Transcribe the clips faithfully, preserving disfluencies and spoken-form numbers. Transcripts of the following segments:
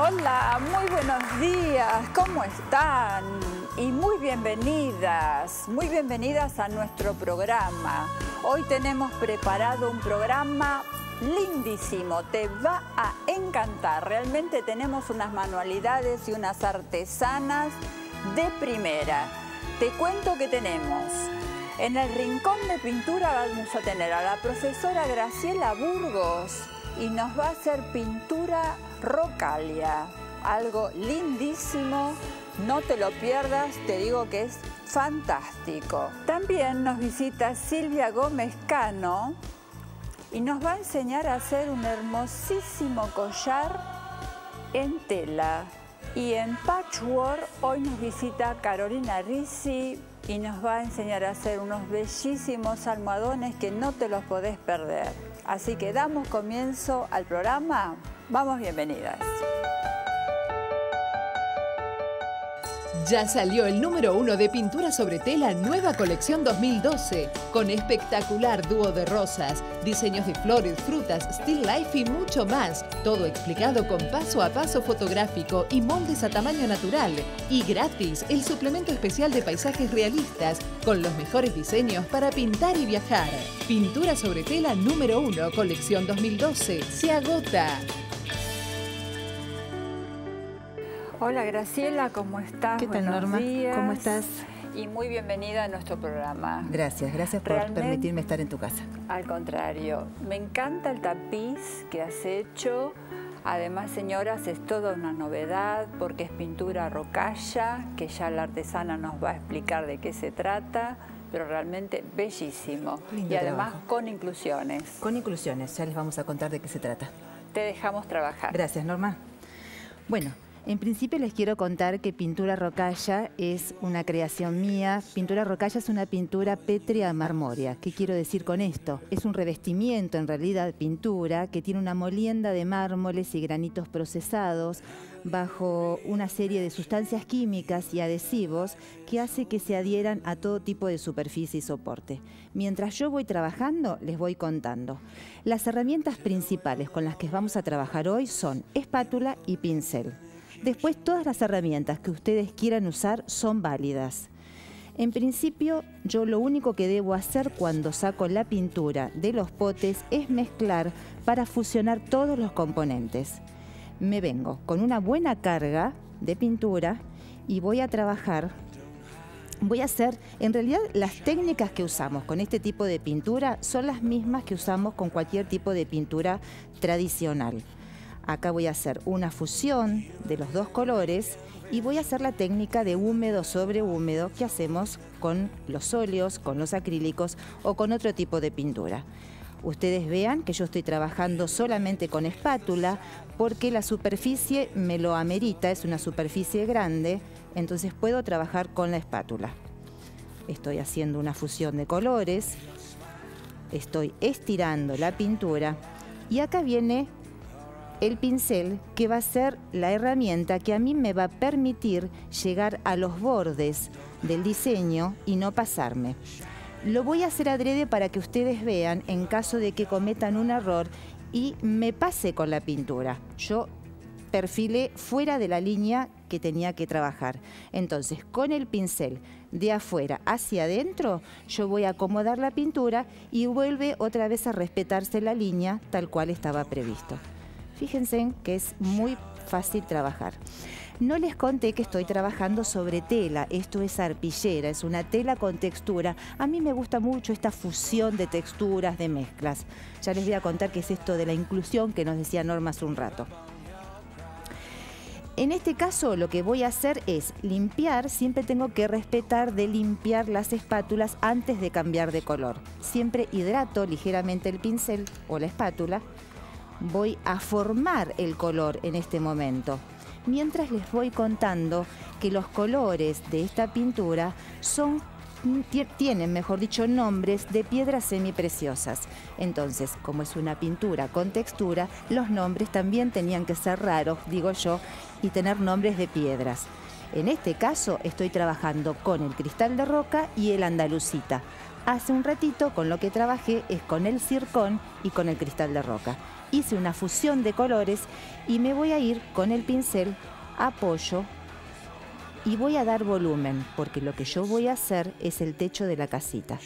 Hola, muy buenos días, ¿cómo están? Y muy bienvenidas, muy bienvenidas a nuestro programa. Hoy tenemos preparado un programa lindísimo, te va a encantar. Realmente tenemos unas manualidades y unas artesanas de primera. Te cuento que tenemos, en el rincón de pintura vamos a tener a la profesora Graciela Burgos y nos va a hacer pintura Rocalia, algo lindísimo, no te lo pierdas, te digo que es fantástico. También nos visita Silvia Gómez Cano y nos va a enseñar a hacer un hermosísimo collar en tela. Y en patchwork hoy nos visita Carolina Risi y nos va a enseñar a hacer unos bellísimos almohadones que no te los podés perder. Así que damos comienzo al programa. Vamos, bienvenidas. Ya salió el número uno de pintura sobre tela nueva colección dos mil doce, con espectacular dúo de rosas, diseños de flores, frutas, still life y mucho más. Todo explicado con paso a paso fotográfico y moldes a tamaño natural. Y gratis, el suplemento especial de paisajes realistas, con los mejores diseños para pintar y viajar. Pintura sobre tela número uno, colección dos mil doce, se agota. Hola Graciela, ¿cómo estás? ¿Qué tal, Buenos Norma? días. ¿Cómo estás? Y muy bienvenida a nuestro programa. Gracias, gracias por Realmente, permitirme estar en tu casa. Al contrario, me encanta el tapiz que has hecho. Además, señoras, es toda una novedad porque es pintura rocalla, que ya la artesana nos va a explicar de qué se trata, pero realmente bellísimo. Lindo y además trabajo. con inclusiones. Con inclusiones, ya les vamos a contar de qué se trata. Te dejamos trabajar. Gracias, Norma. Bueno, en principio les quiero contar que pintura rocalla es una creación mía. Pintura rocalla es una pintura pétrea marmórea. ¿Qué quiero decir con esto? Es un revestimiento, en realidad, de pintura que tiene una molienda de mármoles y granitos procesados bajo una serie de sustancias químicas y adhesivos que hace que se adhieran a todo tipo de superficie y soporte. Mientras yo voy trabajando, les voy contando. Las herramientas principales con las que vamos a trabajar hoy son espátula y pincel. Después, todas las herramientas que ustedes quieran usar son válidas. En principio, yo lo único que debo hacer cuando saco la pintura de los potes es mezclar para fusionar todos los componentes. Me vengo con una buena carga de pintura y voy a trabajar. Voy a hacer, en realidad, las técnicas que usamos con este tipo de pintura son las mismas que usamos con cualquier tipo de pintura tradicional. Acá voy a hacer una fusión de los dos colores y voy a hacer la técnica de húmedo sobre húmedo que hacemos con los óleos, con los acrílicos o con otro tipo de pintura. Ustedes vean que yo estoy trabajando solamente con espátula porque la superficie me lo amerita, es una superficie grande, entonces puedo trabajar con la espátula. Estoy haciendo una fusión de colores, estoy estirando la pintura y acá viene el pincel, que va a ser la herramienta que a mí me va a permitir llegar a los bordes del diseño y no pasarme. Lo voy a hacer adrede para que ustedes vean en caso de que cometan un error y me pase con la pintura. Yo perfilé fuera de la línea que tenía que trabajar. Entonces, con el pincel de afuera hacia adentro, yo voy a acomodar la pintura y vuelve otra vez a respetarse la línea tal cual estaba previsto. Fíjense que es muy fácil trabajar. No les conté que estoy trabajando sobre tela. Esto es arpillera, es una tela con textura. A mí me gusta mucho esta fusión de texturas, de mezclas. Ya les voy a contar qué es esto de la inclusión que nos decía Norma hace un rato. En este caso lo que voy a hacer es limpiar. Siempre tengo que respetar de limpiar las espátulas antes de cambiar de color. Siempre hidrato ligeramente el pincel o la espátula. Voy a formar el color en este momento, mientras les voy contando que los colores de esta pintura son, tienen, mejor dicho, nombres de piedras semipreciosas. Entonces, como es una pintura con textura, los nombres también tenían que ser raros, digo yo, y tener nombres de piedras. En este caso estoy trabajando con el cristal de roca y el andalucita. Hace un ratito con lo que trabajé es con el zircón y con el cristal de roca. Hice una fusión de colores y me voy a ir con el pincel, apoyo y voy a dar volumen, porque lo que yo voy a hacer es el techo de la casita.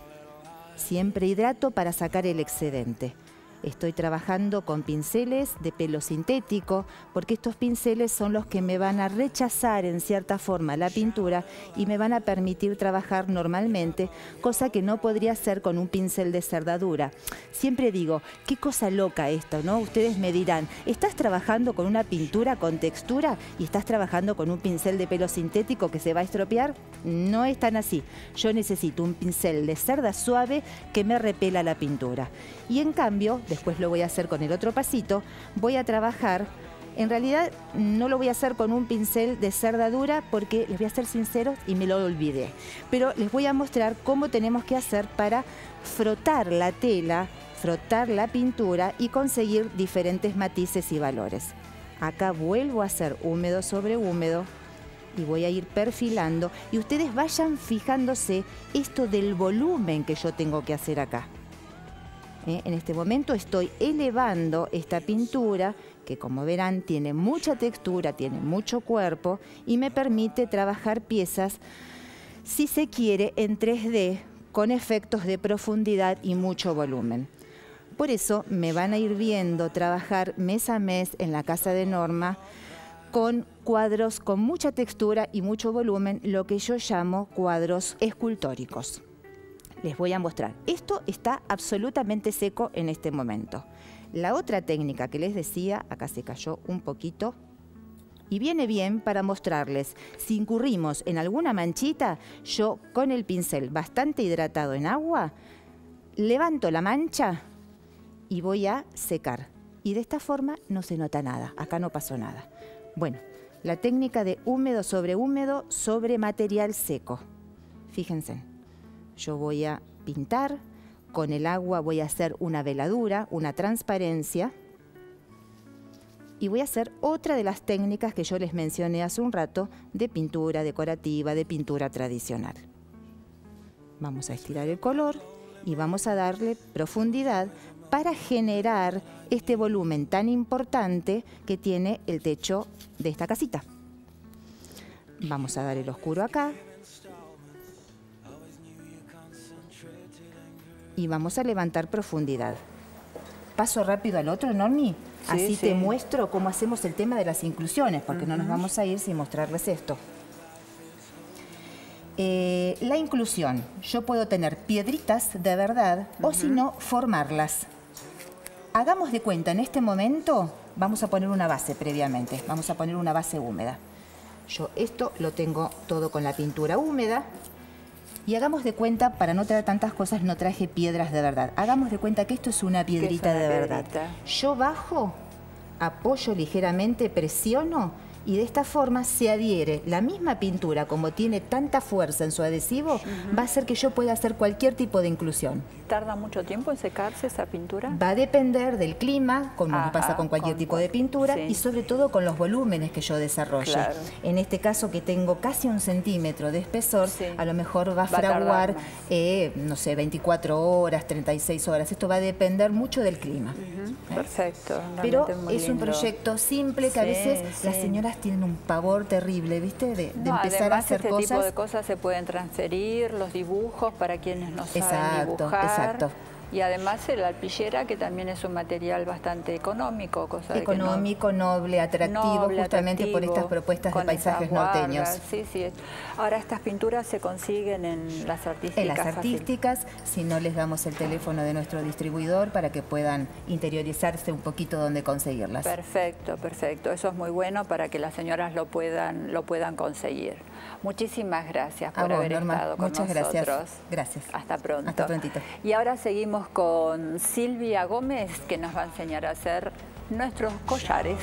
Siempre hidrato para sacar el excedente. Estoy trabajando con pinceles de pelo sintético, porque estos pinceles son los que me van a rechazar en cierta forma la pintura y me van a permitir trabajar normalmente, cosa que no podría hacer con un pincel de cerdadura. Siempre digo, qué cosa loca esto, ¿no? Ustedes me dirán, ¿estás trabajando con una pintura con textura y estás trabajando con un pincel de pelo sintético que se va a estropear? No es tan así. Yo necesito un pincel de cerda suave que me repela la pintura. Y en cambio, después lo voy a hacer con el otro pasito, voy a trabajar, en realidad no lo voy a hacer con un pincel de cerda dura porque, les voy a ser sinceros, y me lo olvidé. Pero les voy a mostrar cómo tenemos que hacer para frotar la tela, frotar la pintura y conseguir diferentes matices y valores. Acá vuelvo a hacer húmedo sobre húmedo y voy a ir perfilando y ustedes vayan fijándose esto del volumen que yo tengo que hacer acá. ¿Eh? En este momento estoy elevando esta pintura que, como verán, tiene mucha textura, tiene mucho cuerpo y me permite trabajar piezas, si se quiere, en tres D con efectos de profundidad y mucho volumen. Por eso me van a ir viendo trabajar mes a mes en la casa de Norma con cuadros con mucha textura y mucho volumen, lo que yo llamo cuadros escultóricos. Les voy a mostrar. Esto está absolutamente seco en este momento. La otra técnica que les decía, acá se cayó un poquito, y viene bien para mostrarles, si incurrimos en alguna manchita, yo con el pincel bastante hidratado en agua, levanto la mancha y voy a secar. Y de esta forma no se nota nada, acá no pasó nada. Bueno, la técnica de húmedo sobre húmedo sobre material seco. Fíjense. Yo voy a pintar, con el agua voy a hacer una veladura, una transparencia y voy a hacer otra de las técnicas que yo les mencioné hace un rato de pintura decorativa, de pintura tradicional. Vamos a estirar el color y vamos a darle profundidad para generar este volumen tan importante que tiene el techo de esta casita. Vamos a dar el oscuro acá. Y vamos a levantar profundidad. Paso rápido al otro, Normi. Sí, Así sí. Te muestro cómo hacemos el tema de las inclusiones, porque uh-huh. no nos vamos a ir sin mostrarles esto. Eh, la inclusión. Yo puedo tener piedritas de verdad uh-huh. o si no, formarlas. Hagamos de cuenta, en este momento vamos a poner una base previamente. Vamos a poner una base húmeda. Yo esto lo tengo todo con la pintura húmeda. Y hagamos de cuenta, para no traer tantas cosas, no traje piedras de verdad. Hagamos de cuenta que esto es una piedrita es una de verdad. Piedrita. Yo bajo, apoyo ligeramente, presiono y de esta forma se adhiere. La misma pintura, como tiene tanta fuerza en su adhesivo, uh-huh. va a hacer que yo pueda hacer cualquier tipo de inclusión. ¿Tarda mucho tiempo en secarse esa pintura? Va a depender del clima, como Ajá, pasa con cualquier con, tipo de pintura, sí. y sobre todo con los volúmenes que yo desarrolle. Claro. En este caso, que tengo casi un centímetro de espesor, sí. a lo mejor va a va fraguar, a eh, no sé, veinticuatro horas, treinta y seis horas. Esto va a depender mucho del clima. Uh-huh. ¿eh? Perfecto. Pero muy es lindo. un proyecto simple que sí, a veces sí. las señoras tienen un pavor terrible, ¿viste? De, de no, empezar a hacer este cosas. Este tipo de cosas se pueden transferir, los dibujos para quienes no saben exacto, dibujar. Exacto. Y además la alpillera, que también es un material bastante económico. Cosa económico, de que no, noble, atractivo, noble, justamente atractivo, por estas propuestas de paisajes norteños. Sí, sí. Ahora, estas pinturas se consiguen en las artísticas. En las artísticas, fácil. Si no les damos el teléfono de nuestro distribuidor para que puedan interiorizarse un poquito dónde conseguirlas. Perfecto, perfecto. Eso es muy bueno para que las señoras lo puedan, lo puedan conseguir. Muchísimas gracias por vos, haber Norma. estado con Muchas nosotros. Gracias. Gracias. Hasta pronto. Hasta prontito. Y ahora seguimos con Silvia Gómez, que nos va a enseñar a hacer nuestros collares.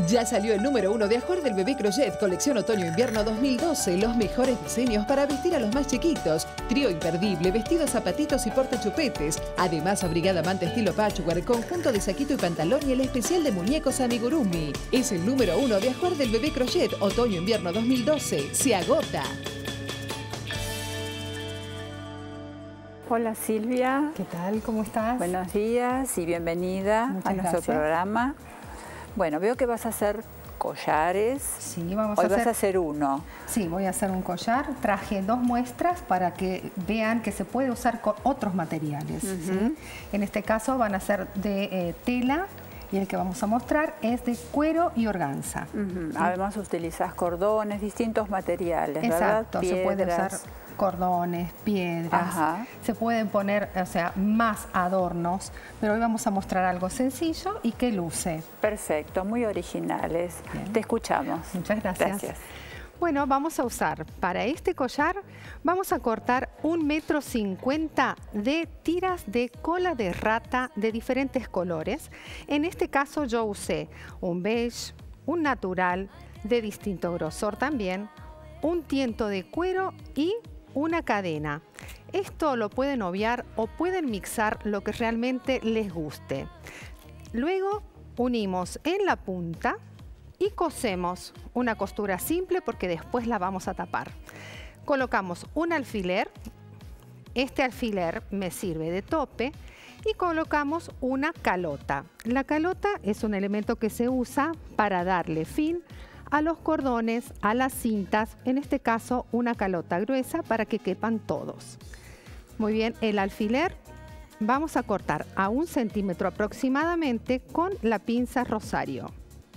Ya salió el número uno de ajuar del bebé crochet, colección otoño-invierno dos mil doce. Los mejores diseños para vestir a los más chiquitos. Trío imperdible, vestidos, zapatitos y portachupetes. Además, abrigada manta estilo patchwork, conjunto de saquito y pantalón y el especial de muñecos amigurumi. Es el número uno de ajuar del bebé crochet, otoño-invierno dos mil doce. Se agota. Hola Silvia. ¿Qué tal? ¿Cómo estás? Buenos días y bienvenida Muchas a nuestro gracias. programa. Bueno, veo que vas a hacer collares. Sí, vamos Hoy a hacer... vas a hacer uno. Sí, voy a hacer un collar. Traje dos muestras para que vean que se puede usar con otros materiales. Uh-huh. ¿Sí? En este caso van a ser de eh, tela y el que vamos a mostrar es de cuero y organza. Uh-huh. ¿Sí? Además utilizas cordones, distintos materiales, Exacto, ¿verdad? se puede usar Piedras. cordones, piedras, Ajá. se pueden poner, o sea, más adornos, pero hoy vamos a mostrar algo sencillo y que luce. Perfecto, muy originales. Bien. Te escuchamos. Muchas gracias. Gracias. Bueno, vamos a usar para este collar, vamos a cortar un metro cincuenta de tiras de cola de rata de diferentes colores. En este caso yo usé un beige, un natural de distinto grosor también, un tiento de cuero y una cadena. Esto lo pueden obviar o pueden mixar lo que realmente les guste. Luego unimos en la punta y cosemos una costura simple porque después la vamos a tapar. Colocamos un alfiler. Este alfiler me sirve de tope y colocamos una calota. La calota es un elemento que se usa para darle fin a los cordones, a las cintas, en este caso una calota gruesa para que quepan todos. Muy bien, el alfiler vamos a cortar a un centímetro aproximadamente con la pinza Rosario.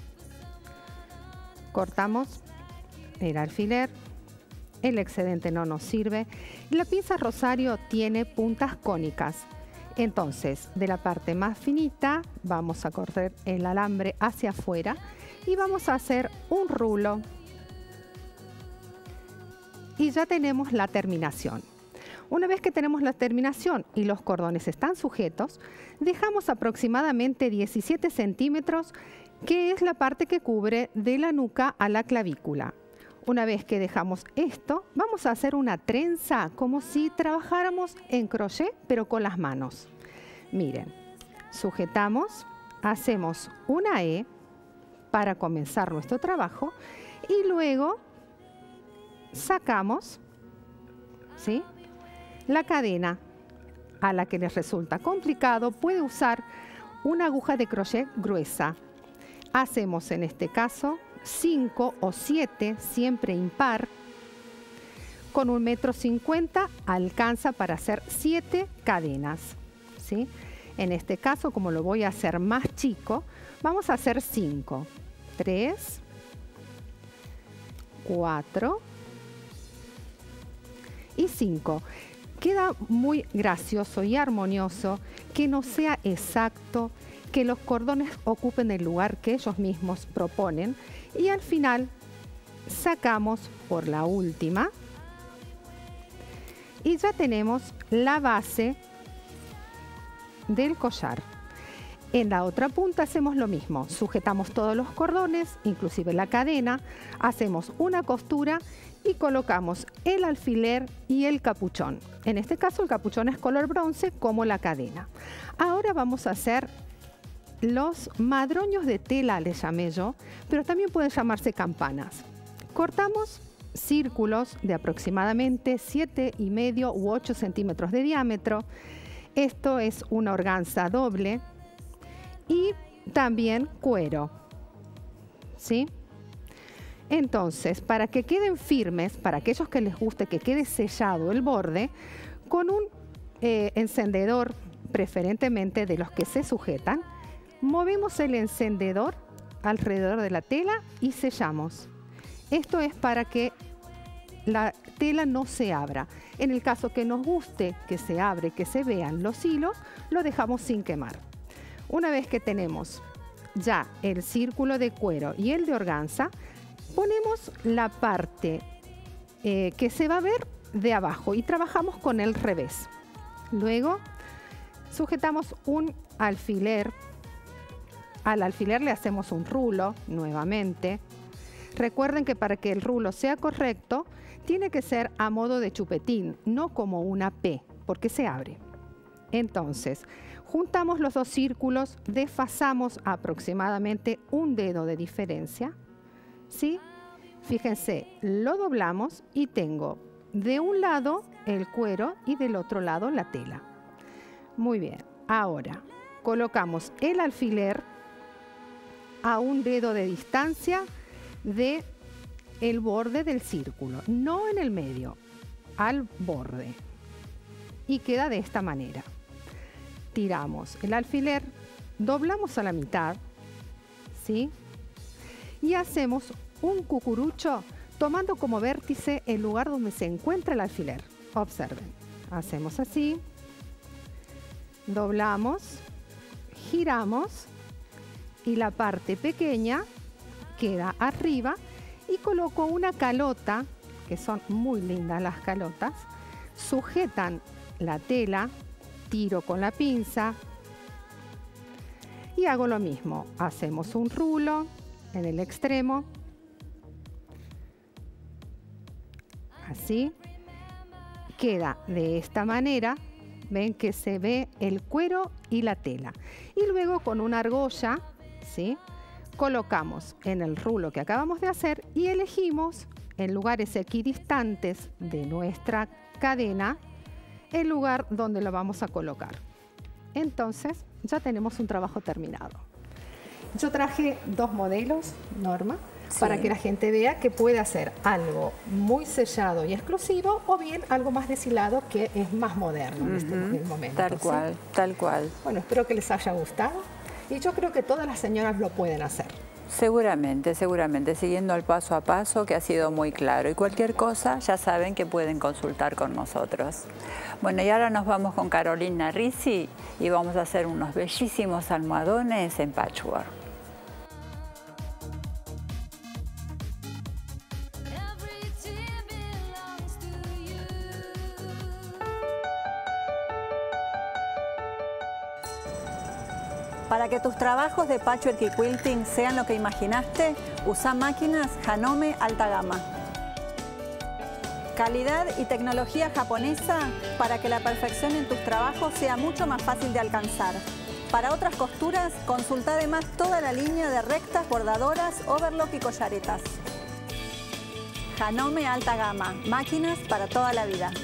Cortamos el alfiler, el excedente no nos sirve. La pinza Rosario tiene puntas cónicas. Entonces, de la parte más finita vamos a cortar el alambre hacia afuera y vamos a hacer un rulo y ya tenemos la terminación. Una vez que tenemos la terminación y los cordones están sujetos, dejamos aproximadamente diecisiete centímetros, que es la parte que cubre de la nuca a la clavícula. Una vez que dejamos esto, vamos a hacer una trenza como si trabajáramos en crochet, pero con las manos. Miren, sujetamos, hacemos una E para comenzar nuestro trabajo y luego sacamos, ¿sí?, la cadena. A la que les resulta complicado puede usar una aguja de crochet gruesa. Hacemos en este caso cinco o siete, siempre impar. Con un metro cincuenta alcanza para hacer siete cadenas, ¿sí? En este caso, como lo voy a hacer más chico, vamos a hacer cinco. tres, cuatro y cinco. Queda muy gracioso y armonioso que no sea exacto, que los cordones ocupen el lugar que ellos mismos proponen y al final sacamos por la última y ya tenemos la base del collar. En la otra punta hacemos lo mismo, sujetamos todos los cordones, inclusive la cadena, hacemos una costura y colocamos el alfiler y el capuchón. En este caso el capuchón es color bronce como la cadena. Ahora vamos a hacer los madroños de tela, les llamé yo, pero también pueden llamarse campanas. Cortamos círculos de aproximadamente siete y medio u ocho centímetros de diámetro. Esto es una organza doble y también cuero, ¿sí? Entonces, para que queden firmes, para aquellos que les guste que quede sellado el borde, con un eh, encendedor, preferentemente de los que se sujetan, movemos el encendedor alrededor de la tela y sellamos. Esto es para que la tela no se abra. En el caso que nos guste que se abre, que se vean los hilos, lo dejamos sin quemar. Una vez que tenemos ya el círculo de cuero y el de organza, ponemos la parte eh, que se va a ver de abajo y trabajamos con el revés. Luego sujetamos un alfiler Al alfiler le hacemos un rulo nuevamente. Recuerden que para que el rulo sea correcto, tiene que ser a modo de chupetín, no como una P, porque se abre. Entonces, juntamos los dos círculos, desfasamos aproximadamente un dedo de diferencia, ¿sí? Fíjense, lo doblamos y tengo de un lado el cuero y del otro lado la tela. Muy bien, ahora colocamos el alfiler a un dedo de distancia de el borde del círculo, no en el medio, al borde. Y queda de esta manera. Tiramos el alfiler, doblamos a la mitad, ¿sí? Y hacemos un cucurucho tomando como vértice el lugar donde se encuentra el alfiler. Observen, hacemos así, doblamos, giramos y la parte pequeña queda arriba y coloco una calota, que son muy lindas las calotas, sujetan la tela, tiro con la pinza y hago lo mismo. Hacemos un rulo en el extremo, así, queda de esta manera, ven que se ve el cuero y la tela. Y luego con una argolla, ¿sí?, colocamos en el rulo que acabamos de hacer y elegimos en lugares equidistantes de nuestra cadena el lugar donde lo vamos a colocar. Entonces ya tenemos un trabajo terminado. Yo traje dos modelos, Norma, sí, para que la gente vea que puede hacer algo muy sellado y exclusivo o bien algo más deshilado que es más moderno, uh-huh, en este en el momento. Tal cual, ¿sí? Tal cual. Bueno, espero que les haya gustado y yo creo que todas las señoras lo pueden hacer. Seguramente, seguramente, siguiendo el paso a paso que ha sido muy claro. Y cualquier cosa ya saben que pueden consultar con nosotros. Bueno, y ahora nos vamos con Carolina Rizzi y vamos a hacer unos bellísimos almohadones en patchwork. Para que tus trabajos de patchwork y quilting sean lo que imaginaste, usa máquinas Janome alta gama. Calidad y tecnología japonesa para que la perfección en tus trabajos sea mucho más fácil de alcanzar. Para otras costuras, consulta además toda la línea de rectas, bordadoras, overlock y collaretas. Janome alta gama, máquinas para toda la vida.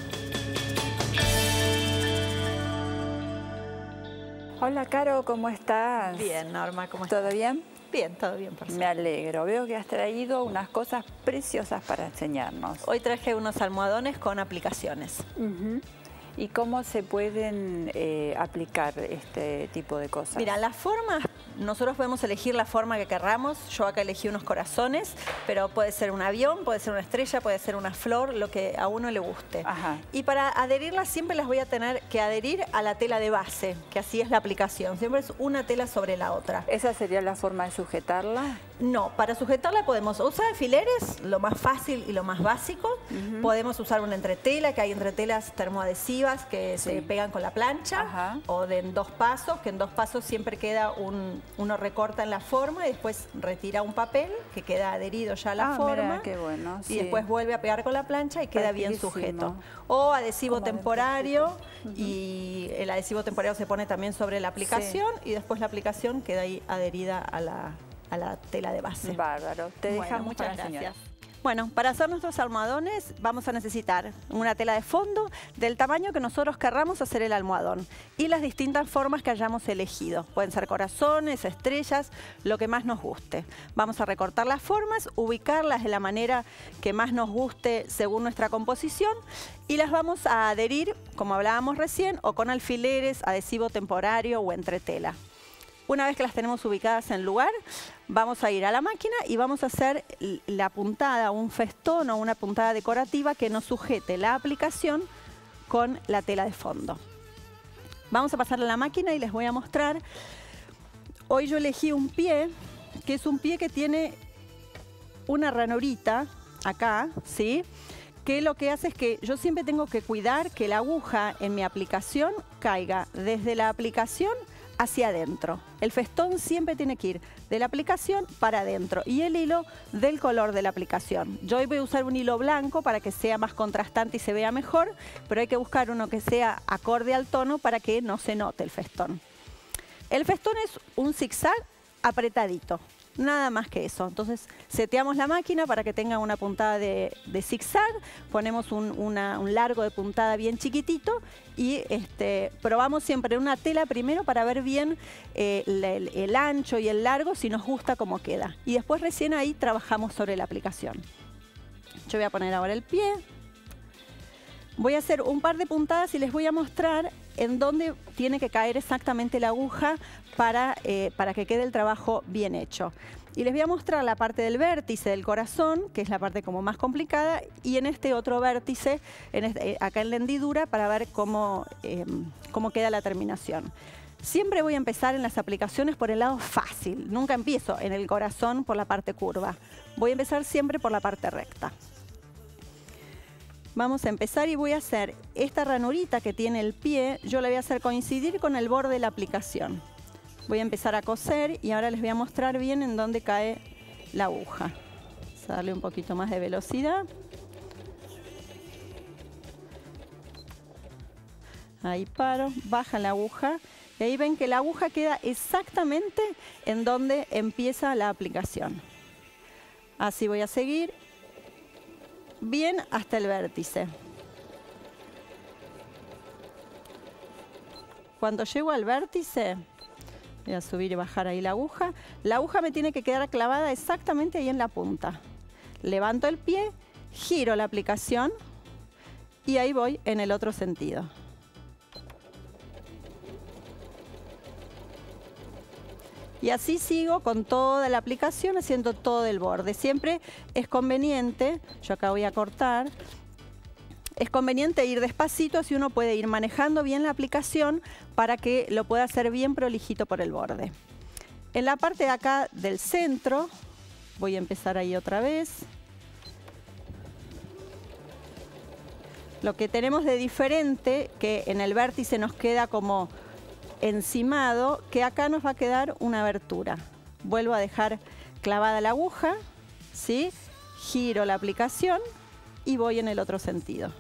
Hola, Caro, ¿cómo estás? Bien, Norma, ¿cómo estás? ¿Todo bien? Bien, todo bien, por Me alegro. Veo que has traído unas cosas preciosas para enseñarnos. Hoy traje unos almohadones con aplicaciones. Uh-huh. ¿Y cómo se pueden eh, aplicar este tipo de cosas? Mira, las formas, nosotros podemos elegir la forma que querramos. Yo acá elegí unos corazones, pero puede ser un avión, puede ser una estrella, puede ser una flor, lo que a uno le guste. Ajá. Y para adherirlas siempre las voy a tener que adherir a la tela de base, que así es la aplicación. Siempre es una tela sobre la otra. ¿Esa sería la forma de sujetarla? No, para sujetarla podemos usar alfileres, lo más fácil y lo más básico. Uh-huh. Podemos usar una entretela, que hay entretelas termoadhesivas que sí. se pegan con la plancha. Ajá. O de en dos pasos, que en dos pasos siempre queda un, uno recorta en la forma y después retira un papel que queda adherido ya a la ah, forma. Mira, qué bueno. Y sí. después vuelve a pegar con la plancha y queda bien sujeto. O adhesivo temporario, uh-huh. y el adhesivo temporario se pone también sobre la aplicación sí. y después la aplicación queda ahí adherida a la a la tela de base. Bárbaro. Te bueno, dejamos muchas para gracias. Bueno, para hacer nuestros almohadones vamos a necesitar una tela de fondo del tamaño que nosotros querramos hacer el almohadón y las distintas formas que hayamos elegido. Pueden ser corazones, estrellas, lo que más nos guste. Vamos a recortar las formas, ubicarlas de la manera que más nos guste según nuestra composición y las vamos a adherir, como hablábamos recién, o con alfileres, adhesivo temporario o entretela. Una vez que las tenemos ubicadas en lugar, vamos a ir a la máquina y vamos a hacer la puntada, un festón o una puntada decorativa que nos sujete la aplicación con la tela de fondo. Vamos a pasarla a la máquina y les voy a mostrar. Hoy yo elegí un pie, que es un pie que tiene una ranurita acá, ¿sí? Que lo que hace es que yo siempre tengo que cuidar que la aguja en mi aplicación caiga desde la aplicación hacia adentro. El festón siempre tiene que ir de la aplicación para adentro y el hilo del color de la aplicación. Yo hoy voy a usar un hilo blanco para que sea más contrastante y se vea mejor, pero hay que buscar uno que sea acorde al tono para que no se note el festón. El festón es un zigzag apretadito, nada más que eso. Entonces seteamos la máquina para que tenga una puntada de, de zigzag, ponemos un, una, un largo de puntada bien chiquitito y este, probamos siempre una tela primero para ver bien eh, el, el ancho y el largo, si nos gusta cómo queda. Y después recién ahí trabajamos sobre la aplicación. Yo voy a poner ahora el pie. Voy a hacer un par de puntadas y les voy a mostrar en dónde tiene que caer exactamente la aguja para, eh, para que quede el trabajo bien hecho. Y les voy a mostrar la parte del vértice del corazón, que es la parte como más complicada, y en este otro vértice, en este, acá en la hendidura, para ver cómo, eh, cómo queda la terminación. Siempre voy a empezar en las aplicaciones por el lado fácil. Nunca empiezo en el corazón por la parte curva. Voy a empezar siempre por la parte recta. Vamos a empezar y voy a hacer esta ranurita que tiene el pie, yo la voy a hacer coincidir con el borde de la aplicación. Voy a empezar a coser y ahora les voy a mostrar bien en dónde cae la aguja. Vamos a darle un poquito más de velocidad. Ahí paro, baja la aguja y ahí ven que la aguja queda exactamente en donde empieza la aplicación. Así voy a seguir bien hasta el vértice. Cuando llego al vértice, voy a subir y bajar ahí la aguja. La aguja me tiene que quedar clavada exactamente ahí en la punta. Levanto el pie, giro la aplicación y ahí voy en el otro sentido. Y así sigo con toda la aplicación haciendo todo el borde. Siempre es conveniente, yo acá voy a cortar, es conveniente ir despacito, así uno puede ir manejando bien la aplicación para que lo pueda hacer bien prolijito por el borde. En la parte de acá del centro, voy a empezar ahí otra vez. Lo que tenemos de diferente, que en el vértice nos queda como encimado, que acá nos va a quedar una abertura. Vuelvo a dejar clavada la aguja, ¿sí? Giro la aplicación y voy en el otro sentido.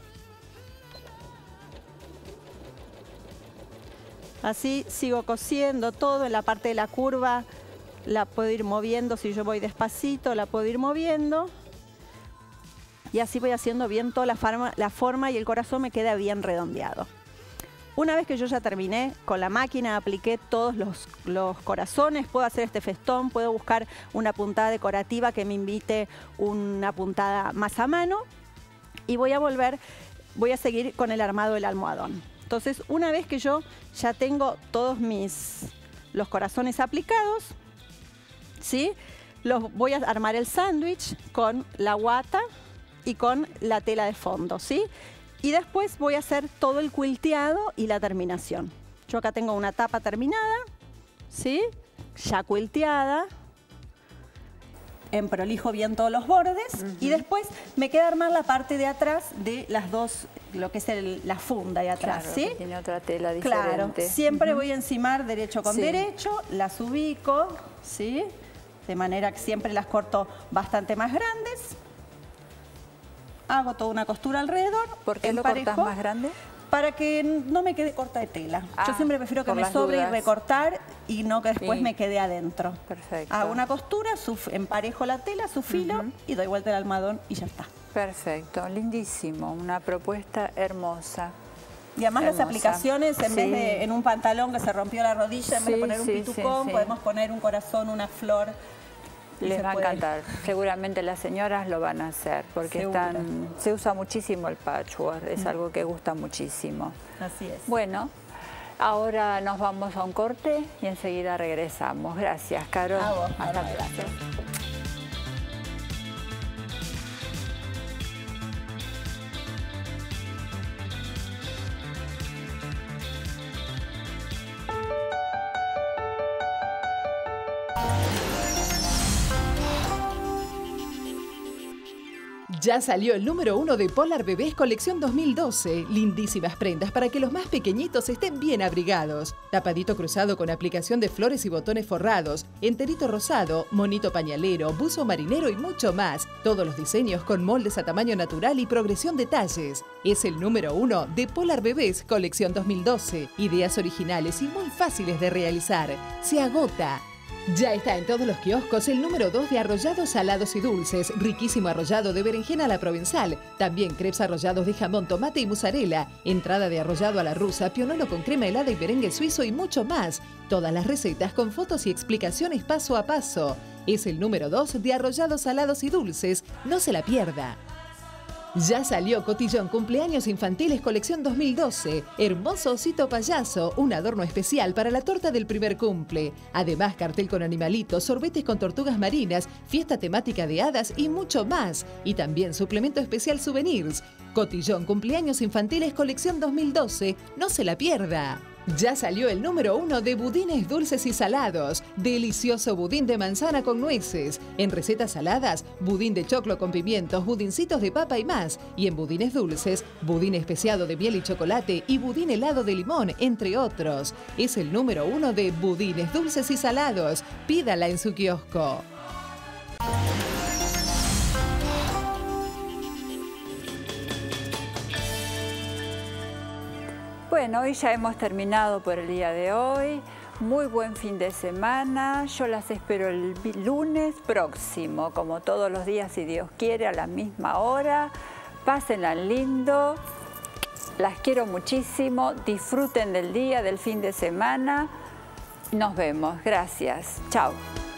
Así sigo cosiendo todo. En la parte de la curva la puedo ir moviendo, si yo voy despacito la puedo ir moviendo. Y así voy haciendo bien toda la forma, la forma y el corazón me queda bien redondeado. Una vez que yo ya terminé con la máquina, apliqué todos los, los corazones, puedo hacer este festón, puedo buscar una puntada decorativa que me invite una puntada más a mano y voy a volver, voy a seguir con el armado del almohadón. Entonces, una vez que yo ya tengo todos mis los corazones aplicados, ¿sí? Los voy a armar el sándwich con la guata y con la tela de fondo, ¿sí? Y después voy a hacer todo el quilteado y la terminación. Yo acá tengo una tapa terminada, ¿sí? Ya quilteada. Emprolijo bien todos los bordes. Uh-huh. Y después me queda armar la parte de atrás de las dos, lo que es el, la funda de atrás, claro, ¿sí? Que tiene otra tela diferente. Claro, siempre uh-huh. voy a encimar derecho con sí. derecho, las ubico, ¿sí? De manera que siempre las corto bastante más grandes. Hago toda una costura alrededor. ¿Por qué lo cortas más grande? Para que no me quede corta de tela. Ah, yo siempre prefiero que me sobre dudas. y recortar y no que después sí. me quede adentro. Perfecto. Hago una costura, emparejo la tela, su filo uh-huh. y doy vuelta el almohadón y ya está. Perfecto, lindísimo, una propuesta hermosa. Y además hermosa. Las aplicaciones, en sí. vez de en un pantalón que se rompió la rodilla, en vez sí, de poner un sí, pitucón, sí, podemos sí. poner un corazón, una flor. Les va a encantar. Seguramente las señoras lo van a hacer porque están, se usa muchísimo el patchwork, es mm. algo que gusta muchísimo. Así es. Bueno, ahora nos vamos a un corte y enseguida regresamos. Gracias, Caro. A vos, hasta luego. Ya salió el número uno de Polar Bebés Colección dos mil doce. Lindísimas prendas para que los más pequeñitos estén bien abrigados. Tapadito cruzado con aplicación de flores y botones forrados, enterito rosado, monito pañalero, buzo marinero y mucho más. Todos los diseños con moldes a tamaño natural y progresión de talles. Es el número uno de Polar Bebés Colección dos mil doce. Ideas originales y muy fáciles de realizar. Se agota. Ya está en todos los kioscos el número dos de arrollados salados y dulces, riquísimo arrollado de berenjena a la provenzal, también crepes arrollados de jamón, tomate y mozzarella, entrada de arrollado a la rusa, pionolo con crema helada y merengue suizo y mucho más. Todas las recetas con fotos y explicaciones paso a paso. Es el número dos de arrollados salados y dulces, no se la pierda. Ya salió Cotillón Cumpleaños Infantiles Colección dos mil doce. Hermoso osito payaso, un adorno especial para la torta del primer cumple. Además, cartel con animalitos, sorbetes con tortugas marinas, fiesta temática de hadas y mucho más. Y también suplemento especial souvenirs. Cotillón Cumpleaños Infantiles Colección dos mil doce. No se la pierda. Ya salió el número uno de budines dulces y salados. Delicioso budín de manzana con nueces. En recetas saladas, budín de choclo con pimientos, budincitos de papa y más. Y en budines dulces, budín especiado de miel y chocolate y budín helado de limón, entre otros. Es el número uno de budines dulces y salados. Pídala en su kiosco. Bueno, hoy ya hemos terminado por el día de hoy. Muy buen fin de semana. Yo las espero el lunes próximo, como todos los días, si Dios quiere, a la misma hora. Pásenla lindo. Las quiero muchísimo. Disfruten del día, del fin de semana. Nos vemos. Gracias. Chao.